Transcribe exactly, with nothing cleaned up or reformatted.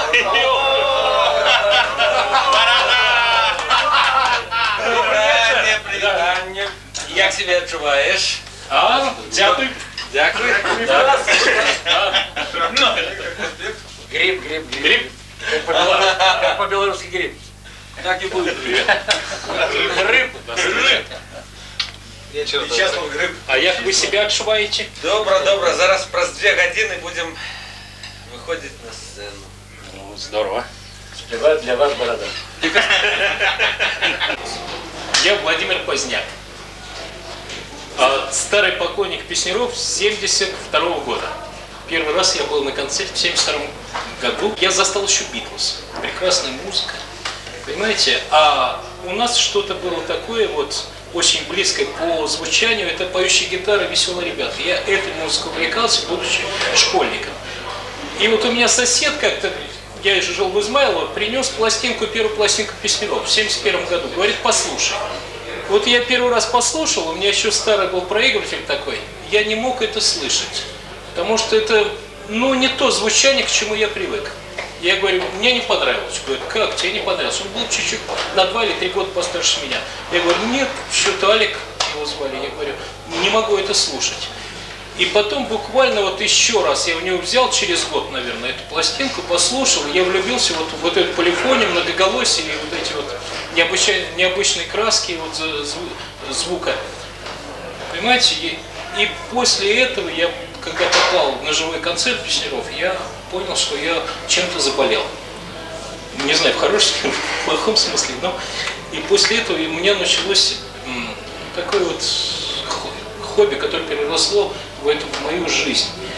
Як себе відчуваєш? А, дякую. Дякую. Гриб, гриб, гриб. Как по-белорусски гриб. Так і буде. Гриб. Сейчас он гриб. А як ви себе відчуваєте? Добре, добре. Зараз праз дві години будемо виходити на сцену. Ну, здорово. Співаю для вас борода. Я Владимир Поздняк. Старый покойник Песняров семьдесят второго года. Первый раз я был на концерте в семьдесят втором году. Я застал еще Битлз. Прекрасная музыка. Понимаете? А у нас что-то было такое вот очень близкое по звучанию. Это поющие гитары, веселые ребята. Я этой музыкой увлекался, будучи школьником. И вот у меня сосед как-то, я еще жил в Измайлово, принес пластинку, первую пластинку Песняров в семьдесят первом году. Говорит, послушай. Вот я первый раз послушал, у меня еще старый был проигрыватель такой, я не мог это слышать, потому что это, ну, не то звучание, к чему я привык. Я говорю, мне не понравилось. Говорит, как тебе не понравилось? Он был чуть-чуть на два или три года постарше меня. Я говорю, нет, что-то Алик его звали. Я говорю, не могу это слушать. И потом буквально вот еще раз я у него взял через год, наверное, эту пластинку, послушал, я влюбился вот в вот эту полифонию, многоголосие и вот эти вот необычайные, необычные краски вот звука. Понимаете? И, и после этого я, когда попал на живой концерт Песняров, я понял, что я чем-то заболел. Не знаю, в хорошем или в плохом смысле, но и после этого у меня началось такое вот хобби, которое переросло в эту в мою жизнь.